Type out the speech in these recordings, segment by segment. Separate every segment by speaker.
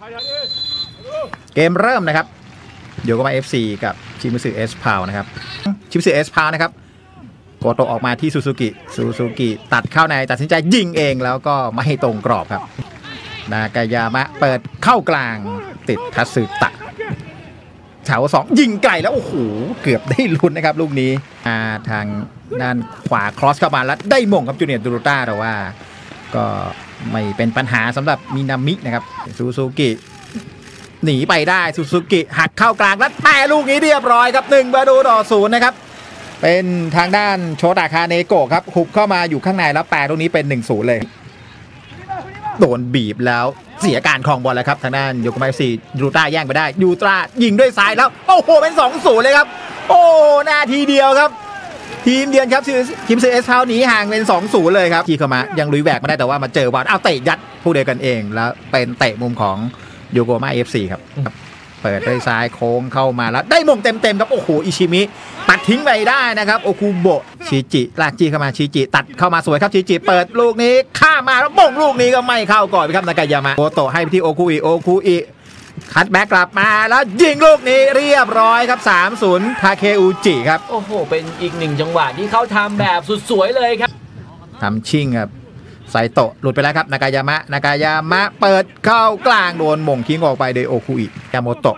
Speaker 1: เกมเริ่มนะครับโยโกมาFC กับชิมิสึเอสพาวนะครับชิมิสึเอสพาวนะครับโกโตออกมาที่ซูซูกิตัดเข้าในตัดสินใจยิงเองแล้วก็ไม่ให้ตรงกรอบครับนากายามะเปิดเข้ากลางติดทัสึตะเฉาสองยิงไกลแล้วโอ้โหเกือบได้ลุ้นนะครับลูกนี้ทางด้านขวาครอสเข้ามาแล้วได้มงครับจูเนียร์ดูรุต้าแต่ว่าก็ไม่เป็นปัญหาสำหรับมินามินะครับซูกิหนีไปได้ซูกิหักเข้ากลางแล้วแต่ลูกนี้เรียบร้อยครับ1-0นะครับเป็นทางด้านโชตะคาเนโกะครับหุบเข้ามาอยู่ข้างในแล้วแปรตรงนี้เป็น1-0เลยโดนบีบแล้วเสียการครองบอลแล้วครับทางด้านโยโกมาFCยูตราแย่งไปได้ยูตรายิงด้วยซ้ายแล้วโอ้โหเป็น2-0เลยครับโอ้นาทีเดียวครับทีมเยือนครับทีมซีเอสพาวหนีห่างเป็น2-0เลยครับที่เข้ามายังลุยแหวกมาได้แต่ว่ามาเจอบอลเอาเตะยัดผู้เดียวกันเองแล้วเป็นเตะมุมของโยโกมา FC ครับเปิดด้วยซ้ายโค้งเข้ามาแล้วได้มงเต็มครับโอ้โหอิชิมิตัดทิ้งไปได้นะครับโอคุโบะชิจิลากจี้เข้ามาชิจิตัดเข้ามาสวยครับชิจิเปิดลูกนี้ข้ามาแล้วมงลูกนี้ก็ไม่เข้าก่อนครับนากายามะโกโตะให้ไปที่โอคุอิคัดแบ็กกลับมาแล้วยิงลูกนี้เรียบร้อยครับ3-0ทาเคอุจิครับ
Speaker 2: โอ้โหเป็นอีกหนึ่งจังหวะที่เขาทำแบบสุดสวยเลยครับ
Speaker 1: ทำชิ่งครับไซโตะหลุดไปแล้วครับนากายามะเปิดเข้ากลางโดนหม่งทิ้งออกไปโดยโอคุอิยาโมโตะ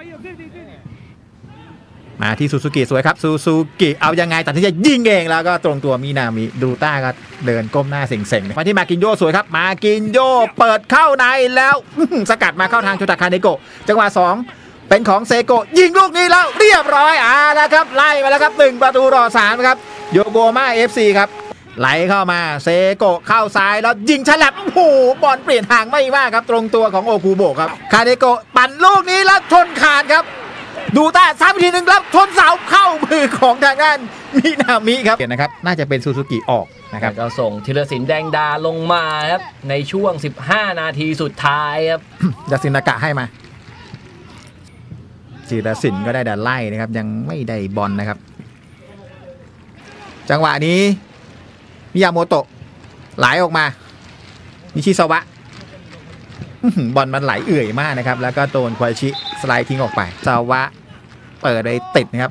Speaker 1: มาที่ซูซูกิสวยครับซูซูกิเอายังไงตัดสินใจยิงเองแล้วก็ตรงตัวมินามิดูต้าก็เดินก้มหน้าเซ็งๆมาที่มากินโยสวยครับมากินโยเปิดเข้าในแล้วสกัดมาเข้าทางโชตะคาเนโกะจังหวะ2เป็นของเซโกะยิงลูกนี้แล้วเรียบร้อยแล้วครับไล่มาแล้วครับ1-3ครับโยโกมา FC ครับไหลเข้ามาเซโกะเข้าซ้ายแล้วยิงฉลับโอ้โหบอลเปลี่ยนทางไม่มากครับตรงตัวของโอคุโบะครับคาเนโกะปั่นลูกนี้แล้วชนคานครับดูต้าซ้ำทีนึงแล้วชนเสาเข้ามือของทางด้านมินามิครับเห็นนะครับน่าจะเป็นซูซูกิออกนะครับ
Speaker 2: ก็ส่งธีรศิลป์แดงดาลงมาครับในช่วง15นาทีสุดท้ายครับ
Speaker 1: ยาซินากะให้มาธีรศิลป์ก็ได้แต่ไล่นะครับยังไม่ได้บอลนะครับจังหวะนี้มิยาโมโตะไหลออกมานิชิซาวะบอลมันไหลเอื่อยมากนะครับแล้วก็โดนควาชิสไลด์ทิ้งออกไปซาวะเปิดได้ติดนะครับ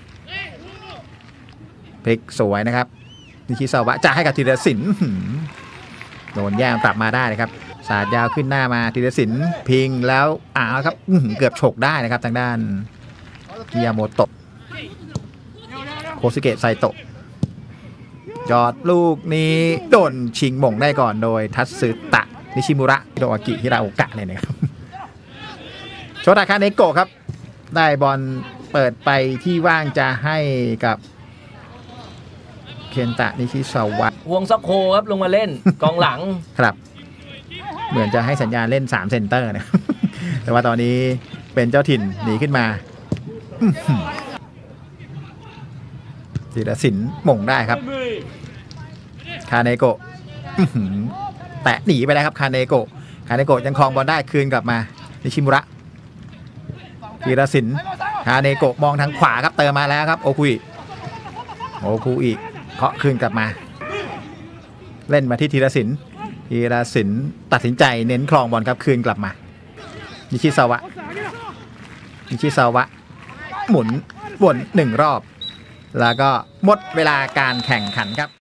Speaker 1: พลิกสวยนะครับนิชิซาวะจะให้กับธีรศิลป์โดนแย่งกลับมาได้นะครับสาดยาวขึ้นหน้ามาธีรศิลป์พิงแล้วครับเกือบฉกได้นะครับทางด้านมิยาโมโตะโคซิเกะไซโตะยอดลูกนี้โดนชิงหม่งได้ก่อนโดยทัตสึตะนิชิมุระฮิโรอากิฮิราโอกะเลยนะครับโชตะคาเนโกะครับได้บอลเปิดไปที่ว่างจะให้กับเคนตะนิชิซาวะ
Speaker 2: วงซักโคครับลงมาเล่นกองหลัง
Speaker 1: ครับเหมือนจะให้สัญญาณเล่น3เซนเตอร์นะแต่ว่าตอนนี้เป็นเจ้าถิ่นหนีขึ้นมาธีรศิลป์หม่งได้ครับคาเนโกะแตะหนีไปแล้วครับคาเนโกะยังครองบอลได้คืนกลับมานิชิมุระธีรศิลป์คาเนโกะมองทางขวาครับเติมมาแล้วครับโอคุอิเคาะคืนกลับมาเล่นมาที่ธีรศิลป์ตัดสินใจเน้นครองบอลครับคืนกลับมานิชิซาวะหมุนวน1รอบแล้วก็หมดเวลาการแข่งขันครับ